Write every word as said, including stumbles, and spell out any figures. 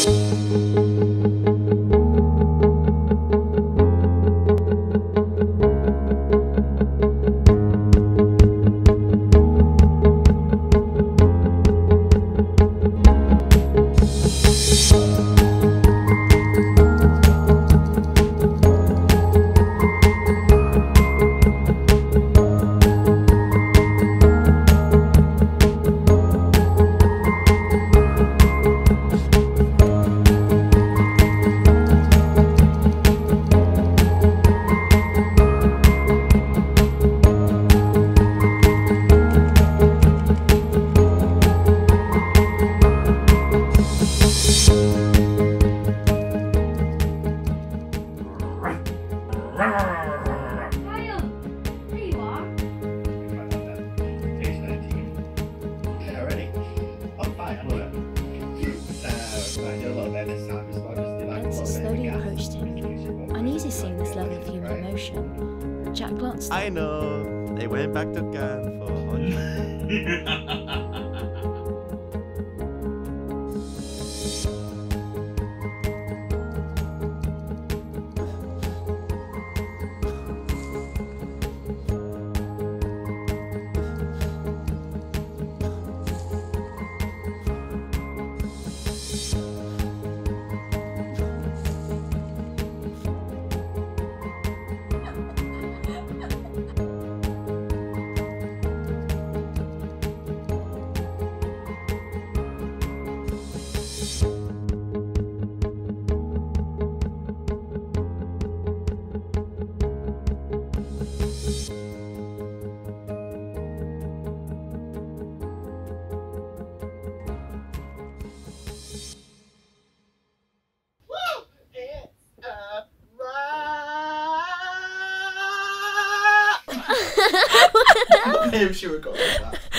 Benson slowly approached him, uneasy seeing this level of human emotion. Jack glanced. I know. They went back to camp for hunting. I'm sure it got like that.